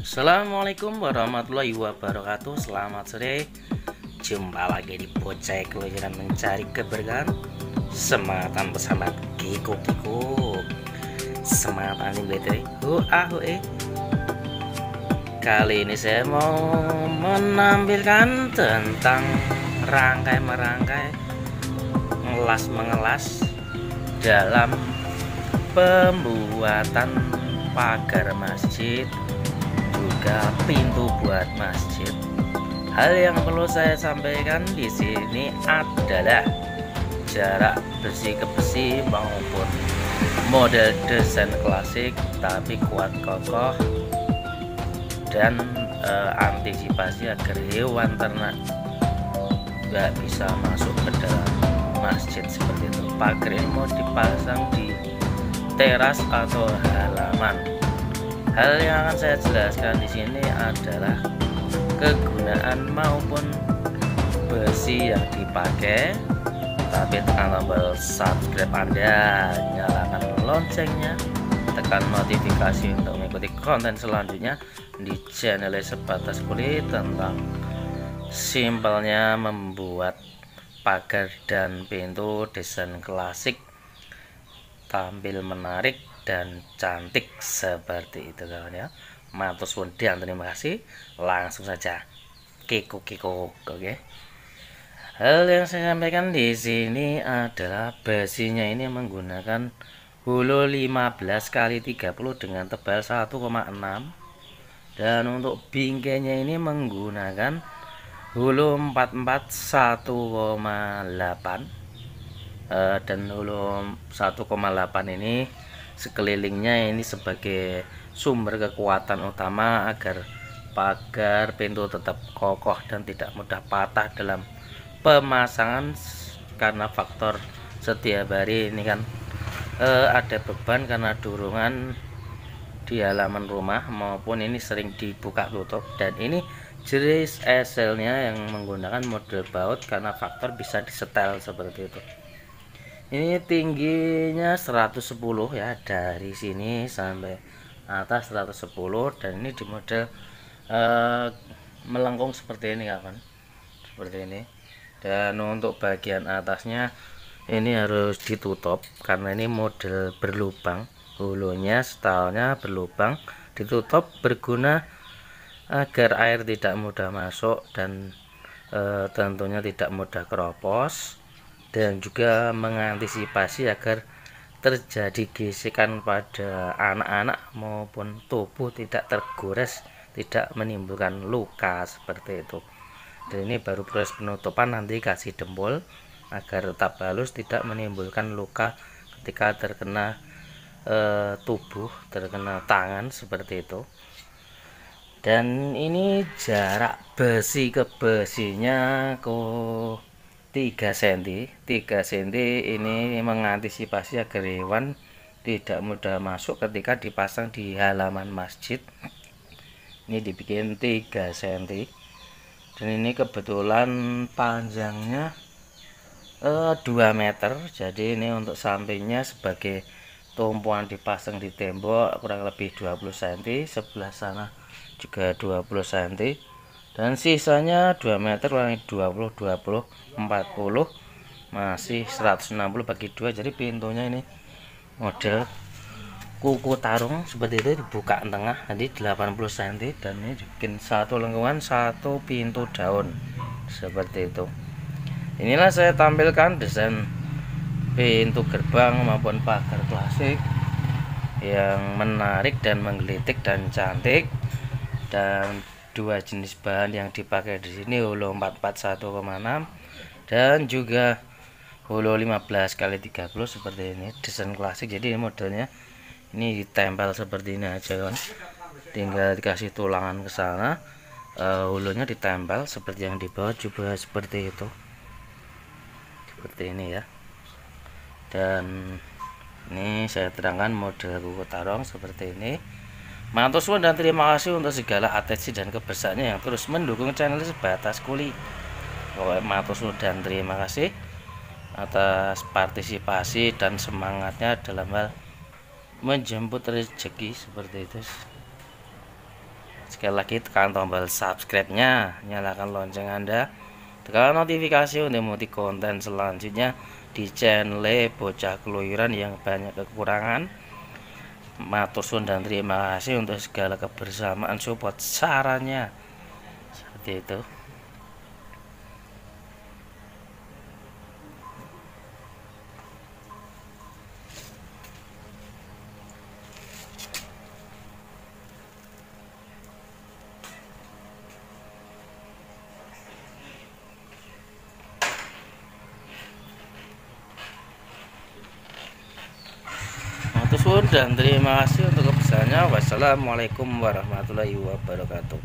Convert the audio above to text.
Assalamualaikum warahmatullahi wabarakatuh. Selamat sore. Jumpa lagi di Bocah Keluaran Mencari Keberkahan. Sematan bersama Kiko. Semangat anime BTW. Kali ini saya mau menampilkan tentang rangkai-merangkai, mengelas dalam pembuatan pagar masjid, juga pintu buat masjid. Hal yang perlu saya sampaikan di sini adalah jarak besi ke besi maupun model desain klasik tapi kuat kokoh, dan antisipasi agar hewan ternak nggak bisa masuk ke dalam masjid seperti itu. Pagar ini mau dipasang di teras atau halaman. Hal yang akan saya jelaskan di sini adalah kegunaan maupun besi yang dipakai. Tapi tekan tombol subscribe Anda, nyalakan loncengnya, tekan notifikasi untuk mengikuti konten selanjutnya di channel Sebatas Kulit tentang simpelnya membuat pagar dan pintu desain klasik, tampil menarik dan cantik seperti itu kawan ya. Matur suwun dan terima kasih. Langsung saja Kiko. Oke. Hal yang saya sampaikan di sini adalah besinya ini menggunakan hulu 15x30 dengan tebal 1,6, dan untuk bingkainya ini menggunakan hulu 44 1,8, dan hulu 1,8 ini sekelilingnya ini sebagai sumber kekuatan utama agar pagar pintu tetap kokoh dan tidak mudah patah dalam pemasangan, karena faktor setiap hari ini kan ada beban karena dorongan di halaman rumah maupun ini sering dibuka tutup. Dan ini jenis eselnya yang menggunakan model baut karena faktor bisa disetel seperti itu. Ini tingginya 110 ya, dari sini sampai atas 110, dan ini di model melengkung seperti ini kawan, seperti ini. Dan untuk bagian atasnya ini harus ditutup karena ini model berlubang, hulunya stylenya berlubang, ditutup berguna agar air tidak mudah masuk dan tentunya tidak mudah keropos, dan juga mengantisipasi agar terjadi gesekan pada anak-anak maupun tubuh tidak tergores, tidak menimbulkan luka seperti itu. Dan ini baru proses penutupan, nanti kasih dempul agar tetap halus, tidak menimbulkan luka ketika terkena tubuh, terkena tangan seperti itu. Dan ini jarak besi ke besinya 3 cm ini mengantisipasi agar hewan tidak mudah masuk ketika dipasang di halaman masjid. Ini dibikin 3 cm, dan ini kebetulan panjangnya 2 meter. Jadi ini untuk sampingnya sebagai tumpuan dipasang di tembok kurang lebih 20 cm, sebelah sana juga 20 cm, dan sisanya 2 meter kurang 20 40 masih 160 bagi 2. Jadi pintunya ini model kuku tarung seperti itu, dibuka tengah nanti 80 cm, dan ini bikin satu lengkungan, satu pintu daun seperti itu. Inilah saya tampilkan desain pintu gerbang maupun pagar klasik yang menarik dan menggelitik dan cantik. Dan dua jenis bahan yang dipakai di sini, hulu 44 1,6 dan juga hulu 15x30 seperti ini, desain klasik. Jadi modelnya ini ditempel seperti ini aja kan, tinggal dikasih tulangan ke sana, hulunya ditempel seperti yang di bawah juga seperti itu, seperti ini ya. Dan ini saya terangkan model kuku tarong seperti ini. Matur suwun dan terima kasih untuk segala atensi dan kebersaannya yang terus mendukung channel Sebatas Kulit. Matur suwun dan terima kasih atas partisipasi dan semangatnya dalam hal menjemput rezeki seperti itu. Sekali lagi tekan tombol subscribe-nya, nyalakan lonceng Anda, tekan notifikasi untuk mengikuti konten selanjutnya di channel Bocah Keluyuran yang banyak kekurangan. Matur suwun dan terima kasih untuk segala kebersamaan support sarannya. Seperti itu. Matur suwun dan terima kasih untuk kebersamaannya. Wassalamualaikum warahmatullahi wabarakatuh.